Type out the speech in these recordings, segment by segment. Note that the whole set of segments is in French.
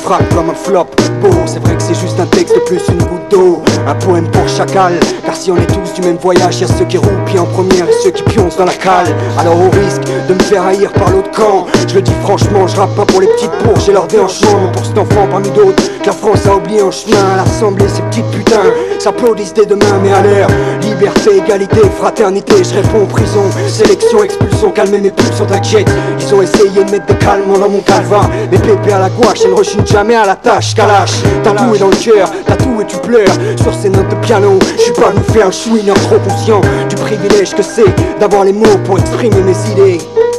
frappe comme un flop. Beau, c'est vrai que c'est juste un texte de plus, une goutte d'eau. Un poème pour chacal, car si on est tous du même voyage, y'a ceux qui roupillent en première et ceux qui pioncent dans la cale. Alors au risque de me faire haïr par l'autre camp, je le dis franchement, je rappe pas pour les petites bourges et leurs déhanchements, mais pour cet enfant parmi d'autres que la France a oublié en chemin. À l'Assemblée, ces petites putains s'applaudissent dès demain, mais à l'air liberté, égalité, fraternité, je réponds prison, sélection, expulsion, calmer mes pulsions, t'inquiète. Ils ont essayé de mettre des calmants dans mon calva, mes pépés à la gouache, elles ne rechignent jamais à la tâche. Kalash, tatoué dans le cœur, tatoué tu pleures sur ces notes de piano. Je suis pas venu faire un chouineur, trop conscient du privilège que c'est d'avoir les mots pour exprimer mes idées.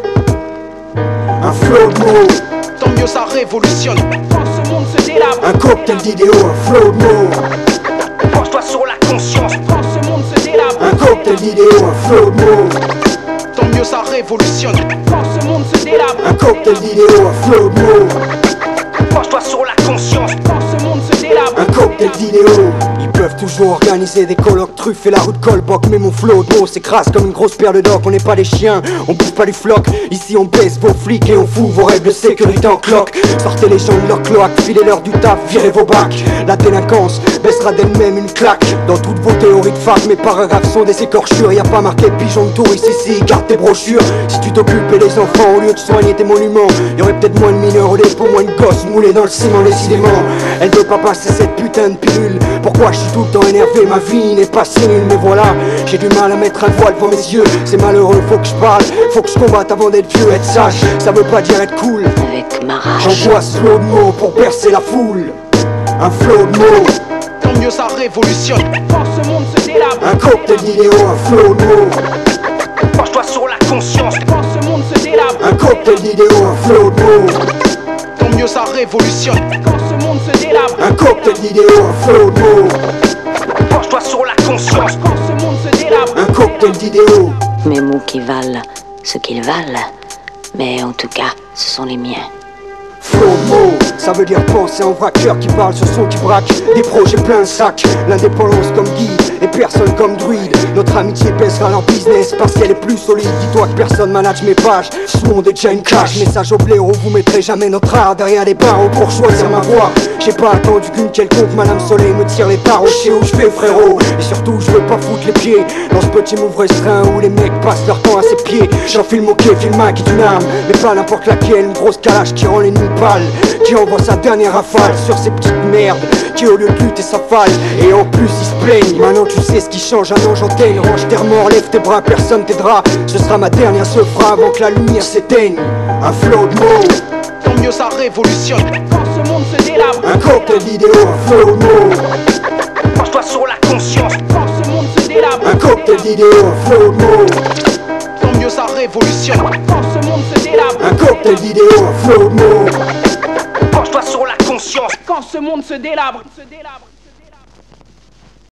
Un flow de mots, tant mieux ça révolutionne. Quand ce monde se délabre, un cocktail d'idéaux, un flow de mots. Penche-toi sur la conscience. Quand ce monde se délabre, un cocktail d'idéaux, un flow de mots. Tant mieux ça révolutionne. Quand ce monde se délabre, un cocktail d'idéaux, un flow de mots. Penche-toi sur la conscience. Quand ce monde se délabre, un cocktail d'idéaux. Ils peuvent toujours organiser des colloques truffés la route Colboc, mais mon flow de mots s'écrase comme une grosse paire de doc. On n'est pas des chiens, on bouffe pas du floc. Ici on baisse vos flics et on fout vos règles de sécurité en cloque. Sortez les gens de leur cloaque, filez-leur du taf, virez vos bacs. La délinquance baissera d'elle-même une claque. Dans toutes vos théories de fac, mes paragraphes sont des écorchures. Y a pas marqué pigeon de touriste ici, garde tes brochures. Si tu t'occupais des enfants au lieu de soigner tes monuments, y'aurait peut-être moins de mineurs au dépôt, moins de gosses moulés dans le ciment décidément. Elle veut pas passer cette putain de pilule. Pourquoi je suis tout le temps énervé, ma vie n'est pas si nulle. Mais voilà, j'ai du mal à mettre un voile devant mes yeux. C'est malheureux, faut que je parle, faut que je combatte avant d'être vieux. Être sage, ça veut pas dire être cool. Avec ma rage, j'envoie ce flow de mots pour percer la foule. Un flow de mots, tant mieux ça révolutionne. Quand ce monde se délabre, un cocktail d'idéaux, un flow de mots. Penche-toi sur la conscience. Quand ce monde se délabre, un cocktail d'idéaux, un flow de mots. Tant mieux ça révolutionne. Quand ce monde se délabre, un cocktail d'idéaux, un flow de mots. Penche-toi sur la conscience. Quand ce monde se délabre, un cocktail d'idéaux. mes mots qui valent ce qu'ils valent, mais en tout cas, ce sont les miens. Flow de mots, ça veut dire penser en braqueur qui parle sur son qui braque. Des projets plein de sacs, l'indépendance comme guide et personne comme druide. Notre amitié pèsera leur business parce qu'elle est plus solide. Dis-toi que personne manage mes pages, ce monde est déjà une cache. Message au blaireau, vous mettrez jamais notre art derrière les barreaux pour choisir ma voix. J'ai pas attendu qu'une quelconque Madame Soleil me tire les tarots. Je sais où je vais frérot, et surtout je veux pas foutre les pieds dans ce petit move restreint où les mecs passent leur temps à ses pieds. J'enfile mon quai, filme qui d'une arme, mais pas n'importe laquelle. Une grosse calache qui rend l'ennemi pâle, qui envoie sa dernière rafale sur ces petites merdes, qui au lieu de lutter s'affale, et en plus ils se plaignent. Maintenant tu sais ce qui change, un ange antenne. Range tes remords, lève tes bras, personne t'aidera. Ce sera ma dernière sephra avant que la lumière s'éteigne. Un flow de mots, tant mieux ça révolutionne. Quand ce monde se délabre, un cocktail d'idéaux, un flow de mots. Penche-toi sur la conscience. Quand ce monde se délabre, un cocktail d'idéaux, un flow de mots. Tant mieux ça révolutionne. Quand ce monde se délabre, un cocktail d'idéaux, un flow de mots. Penche-toi sur la conscience. Quand ce monde se délabre.